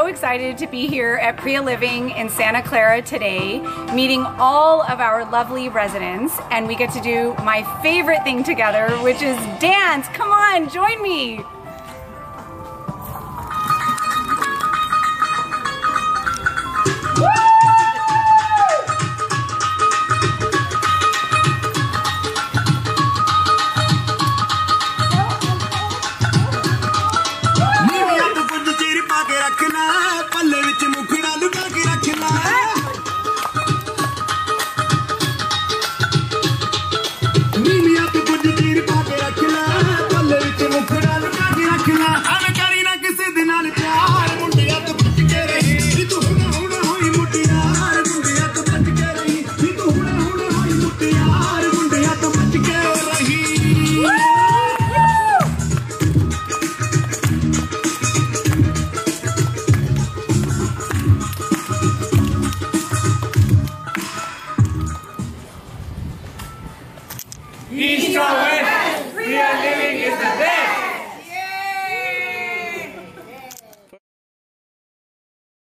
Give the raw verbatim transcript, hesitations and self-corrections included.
excited to be here at Priya Living in Santa Clara today, meeting all of our lovely residents, and we get to do my favorite thing together, which is dance. Come on, join me. East or West, Priya Living.